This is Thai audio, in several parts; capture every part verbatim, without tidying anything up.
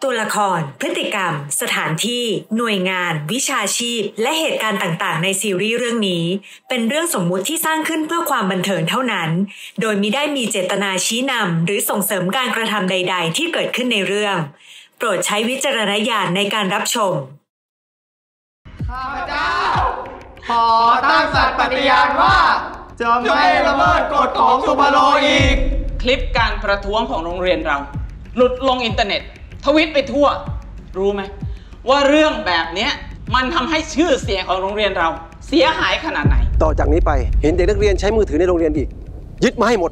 ตัวละครพฤติกรรมสถานที่หน่วยงานวิชาชีพและเหตุการณ์ต่างๆในซีรีส์เรื่องนี้เป็นเรื่องสมมุติที่สร้างขึ้นเพื่อความบันเทิงเท่านั้นโดยมิได้มีเจตนาชี้นำหรือส่งเสริมการกระทำใดๆที่เกิดขึ้นในเรื่องโปรดใช้วิจารณญาณในการรับชมข้าพเจ้าขอตั้งสัตย์ปฏิญาณว่าจะไม่ละเมิดกฎของสุภโลอีกคลิปการประท้วงของโรงเรียนเราหลุดลงอินเทอร์เน็ตทวิตไปทั่วรู้ไหมว่าเรื่องแบบนี้มันทำให้ชื่อเสียงของโรงเรียนเราเสียหายขนาดไหนต่อจากนี้ไปเห็นเด็กนักเรียนใช้มือถือในโรงเรียนอีกยึดมาให้หมด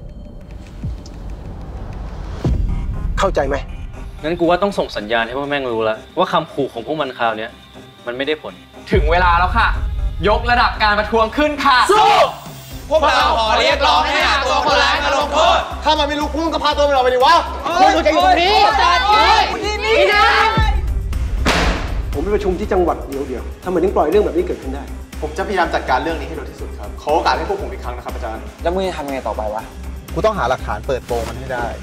เข้าใจไหมงั้นกูว่าต้องส่งสัญญาณให้พวกแม่งรู้แล้วว่าคำขู่ของพวกมันคราวนี้มันไม่ได้ผลถึงเวลาแล้วค่ะยกระดับการประท้วงขึ้นค่ะสู้พวกเราขอเรียกร้องให้หาตัวคนร้ายมาลงโทษถ้ามันไม่รู้พุ่งก็พาตัวมันออกไปดิวะคุณจะอยู่ตรงนี้ไม่ได้ผมไปประชุมที่จังหวัดเดียวเดียวทำไมถึงปล่อยเรื่องแบบนี้เกิดขึ้นได้ผมจะพยายามจัดการเรื่องนี้ให้เร็วที่สุดครับขอโอกาสให้พวกผมอีกครั้งนะครับอาจารย์แล้วมึงจะทำยังไงต่อไปวะกูต้องหาหลักฐานเปิดโปงมันให้ได้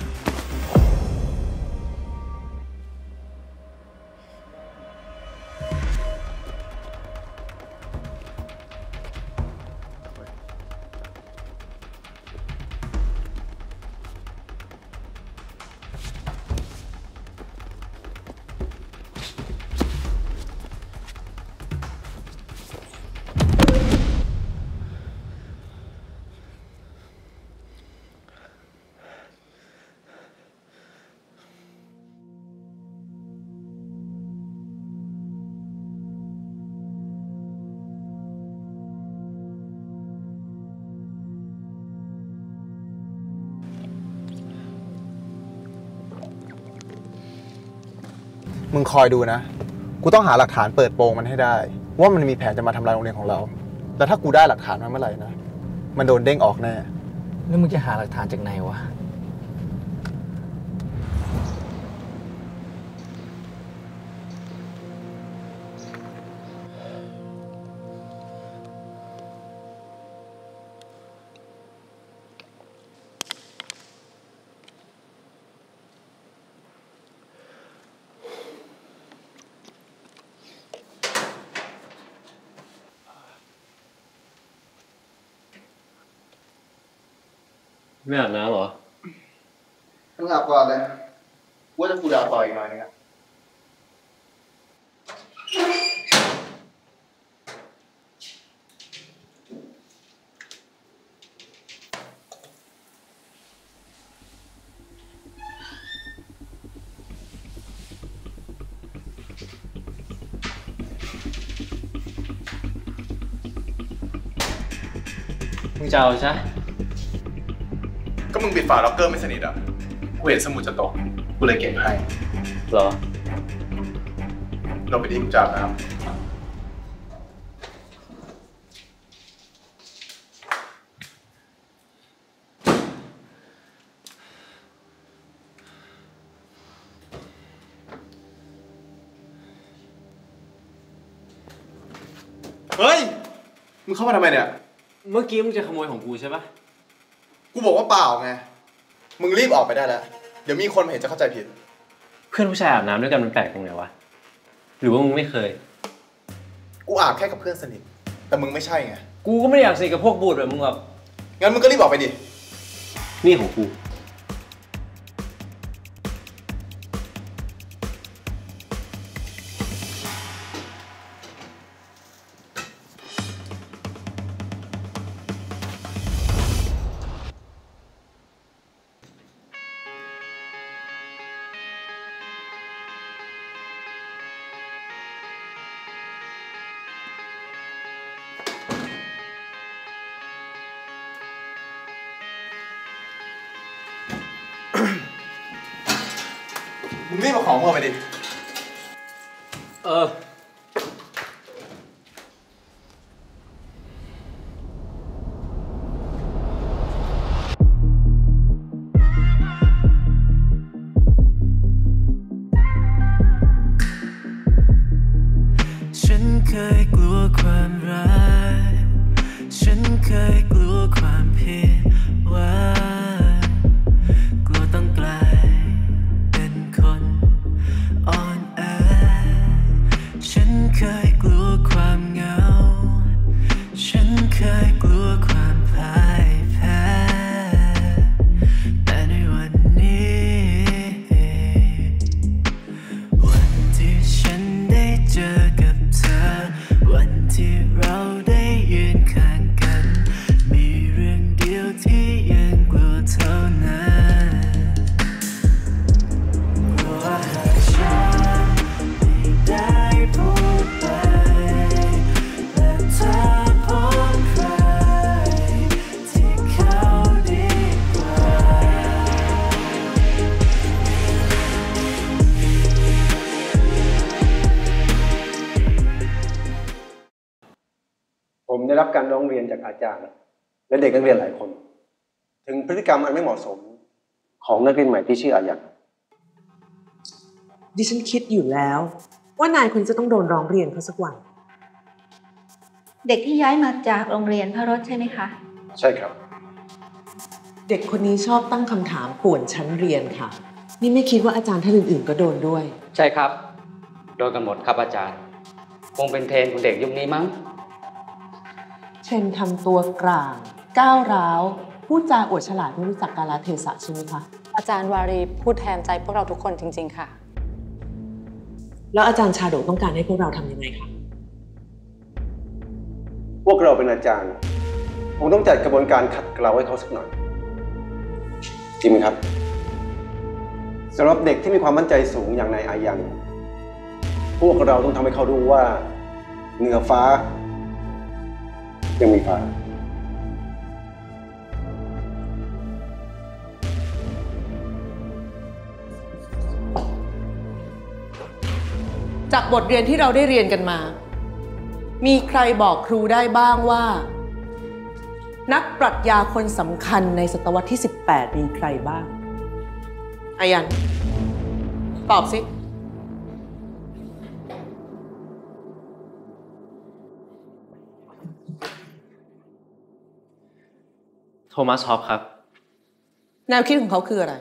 มึงคอยดูนะกูต้องหาหลักฐานเปิดโปงมันให้ได้ว่ามันมีแผนจะมาทำลายโรงเรียนของเราแต่ถ้ากูได้หลักฐานมาเมื่อไหร่นะมันโดนเด้งออกแน่แล้วมึงจะหาหลักฐานจากไหนวะไม่อาบน้ำเหรอมึงอาบก่อนเลยว่าจะกูดาวต่ออีกหน่อยนึงอะมึงจะเอาใช่ก็มึงปิดฝาล็อกเกอร์ไม่สนิทอ่ะกูเห็นสมุดจะตกกูเลยเก็บให้เหรอลงไปดิกูจับนะครับเฮ้ยมึงเข้ามาทำไมเนี่ยเมื่อกี้มึงจะขโมยของกูใช่ปะกูบอกว่าเปล่าไงมึงรีบออกไปได้แล้วเดี๋ยวมีคนเห็นจะเข้าใจผิดเพื่อนผู้ชายอาบน้ำด้วยกันมันแปลกตรงไหนวะหรือว่ามึงไม่เคยกูอาบแค่กับเพื่อนสนิทแต่มึงไม่ใช่ไงกูก็ไม่ได้อยากสนิทกับพวกบูดแบบมึงหรอกงั้นมึงก็รีบออกไปดินี่ของกูมึงรีบเอาของมึงไปดิเออฉันเคยกลัวความรักฉันเคยกลัวความผิดหวังกลัวต้องกลายเป็นคนอ่อนเคยกลัวความเหงาฉันเคยกลัวความพ่ายแพ้แต่ในวันนี้วันที่ฉันได้เจอกับเธอวันที่เราได้ยืนข้างกันมีเรื่องเดียวที่ยังกลัวเท่านั้นเพราะหากฉันไม่ได้พูดไปและเธอพบใครที่เขาดีกว่าผมได้รับการร้องเรียนจากอาจารย์และเด็กนักเรียนหลายคนถึงพฤติกรรมอันไม่เหมาะสมของนักเรียนใหม่ที่ชื่ออายันดิฉันคิดอยู่แล้วว่านายคุณจะต้องโดนร้องเรียนเขาสักวันเด็กที่ย้ายมาจากโรงเรียนพระรถใช่ไหมคะใช่ครับเด็กคนนี้ชอบตั้งคำถามป่วนชั้นเรียนค่ะนี่ไม่คิดว่าอาจารย์ท่านอื่นๆก็โดนด้วยใช่ครับโดนกันหมดครับอาจารย์คงเป็นเทรนของเด็กยุคนี้มั้งเช่นทำตัวกลางก้าวร้าวพูดจาอวดฉลาดไม่รู้จักกาลเทศะใช่ไหมคะอาจารย์วารีพูดแทนใจพวกเราทุกคนจริงๆค่ะแล้วอาจารย์ชาโดต้องการให้พวกเราทำยังไงคะพวกเราเป็นอาจารย์คงต้องจัดกระบวนการขัดเกลาให้เขาสักหน่อยจริงไหมครับสำหรับเด็กที่มีความมั่นใจสูงอย่างนายอายันพวกเราต้องทำให้เขารู้ว่าเหนือฟ้ายังมีฟ้าจากบทเรียนที่เราได้เรียนกันมามีใครบอกครูได้บ้างว่านักปรัชญาคนสำคัญในศตวรรษที่สิบแปดมีใครบ้างอายันตอบสิโทมัสฮอปครับแนวคิดของเขาคืออะไร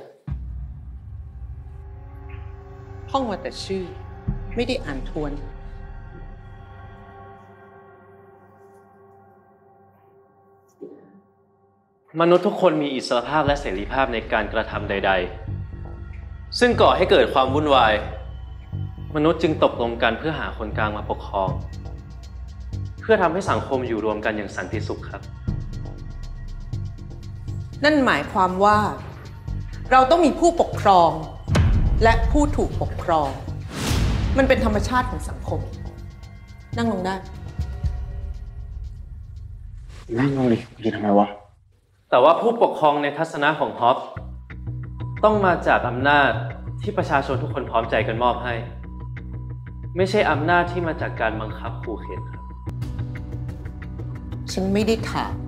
ท่องมาแต่ชื่อไม่ได้อ่านทวนมนุษย์ทุกคนมีอิสรภาพและเสรีภาพในการกระทำใดๆซึ่งก่อให้เกิดความวุ่นวายมนุษย์จึงตกลงกันเพื่อหาคนกลางมาปกครองเพื่อทำให้สังคมอยู่รวมกันอย่างสันติสุขครับนั่นหมายความว่าเราต้องมีผู้ปกครองและผู้ถูกปกครองมันเป็นธรรมชาติของสังคมนั่งลงได้นั่งลงดิยืนทำไมวะแต่ว่าผู้ปกครองในทัศนะของฮอปต้องมาจากอำนาจที่ประชาชนทุกคนพร้อมใจกันมอบให้ไม่ใช่อำนาจที่มาจากการบังคับขู่เข็นครับฉันไม่ได้ถาม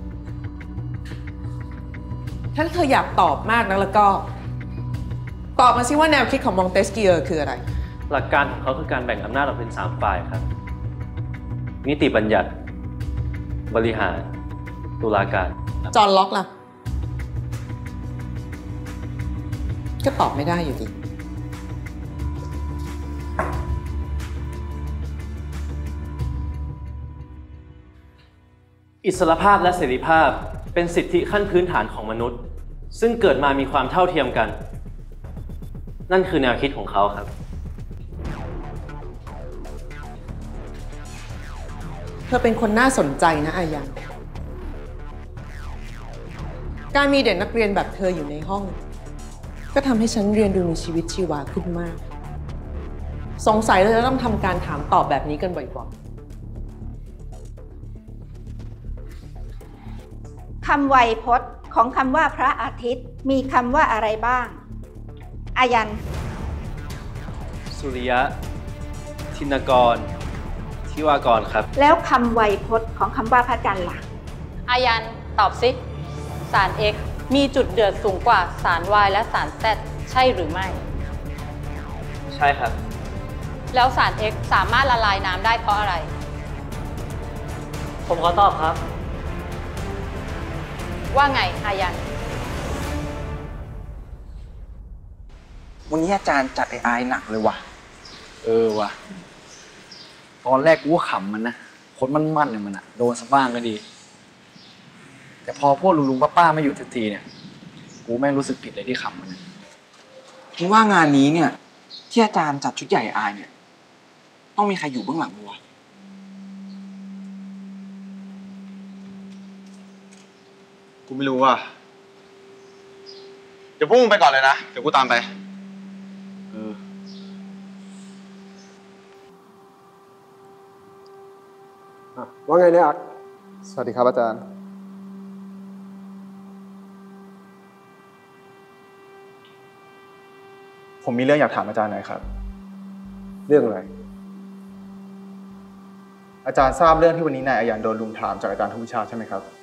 ถ้าเธออยากตอบมากนะแล้วก็ตอบมาสิว่าแนวคิดของมองเตสเกียร์คืออะไรหลักการของเขาคือการแบ่งอำนาจออกเป็นสามฝ่ายครับนิติบัญญัติบริหารตุลาการจอห์นล็อกล่ะก็ตอบไม่ได้อยู่ดีอิสรภาพและเสรีภาพเป็นสิทธิขั้นพื้นฐานของมนุษย์ซึ่งเกิดมามีความเท่าเทียมกันนั่นคือแนวคิดของเขาครับเธอเป็นคนน่าสนใจนะอายันการมีเด็กนักเรียนแบบเธออยู่ในห้องก็ทำให้ฉันเรียนดูมีชีวิตชีวาขึ้นมากสงสัยเราจะต้องทำการถามตอบแบบนี้กันบ่อยๆคำไวยพจน์ของคำว่าพระอาทิตย์มีคำว่าอะไรบ้างอายันสุริยะธินกรทิวากรครับแล้วคำไวยพจน์ของคำว่าพระจันทร์ล่ะอายันตอบสิสาร X มีจุดเดือดสูงกว่าสาร Y และสาร Z ใช่หรือไม่ใช่ครับแล้วสาร X สามารถละลายน้ำได้เพราะอะไรผมขอตอบครับว่าไงอายันวันนี้อาจารย์จัดไอไอหนักเลยว่ะเออว่ะตอนแรกกูก็ขำมันนะคนมันๆเนี่ยมันอะโดนสบ้างก็ดีแต่พอพวกลุงๆป้าๆไม่อยู่ทุกทีเนี่ยกูแม่งรู้สึกผิดเลยที่ขำมันคิดว่างานนี้เนี่ยที่อาจารย์จัดชุดใหญ่อายเนี่ยต้องมีใครอยู่เบื้องหลังมั้ยวะกูไม่รู้ว่ะเดี๋ยวพวกมึงไปก่อนเลยนะเดี๋ยวกูตามไปเออว่าไงเนี่ยอักสวัสดีครับอาจารย์ ผมมีเรื่องอยากถามอาจารย์หน่อยครับเรื่องอะไรอาจารย์ทราบเรื่องที่วันนี้นายอายันโดนลุมถามจากอาจารย์ทุกวิชาใช่ไหมครับ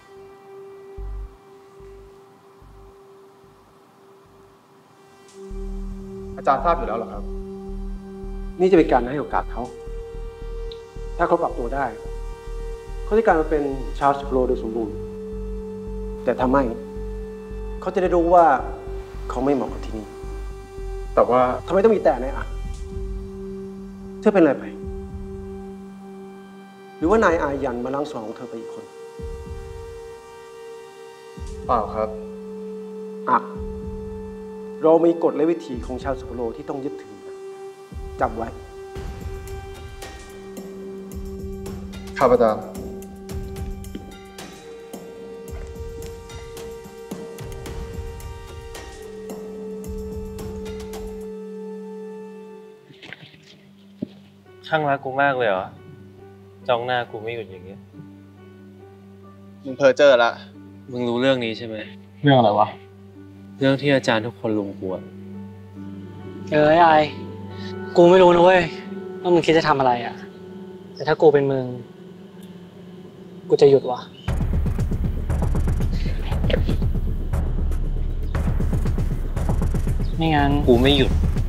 อาจารย์ทราบอยู่แล้วเหรอครับนี่จะเป็นการให้โอกาสเขาถ้าเขาปรับตัวได้เขาจะกลายมาเป็นชาวสโปรโดยสมบูรณ์แต่ถ้าไม่เขาจะได้รู้ว่าเขาไม่เหมาะกับที่นี่แต่ว่าทำไมต้องมีแต่เนี่ยอ่ะเธอเป็นอะไรไปหรือว่านายอายันมาล้างสมองของเธอไปอีกคนเปล่าครับอ่ะเรามีกฎและวิธีของชาวสุโขทัยที่ต้องยึดถือจำไว้ครับอาจารย์ช่างรักกูมากเลยเหรอจ้องหน้ากูไม่หยุดอย่างเงี้ยมึงเพ้อเจ้อละมึงรู้เรื่องนี้ใช่ไหมเรื่องอะไรวะเรื่องที่อาจารย์ทุกคนลุมกูอะเออไอ้กูไม่รู้นะเว้ยว่ามึงคิดจะทำอะไรอ่ะแต่ถ้ากูเป็นมึงกูจะหยุดวะไม่งั้นกูไม่หยุด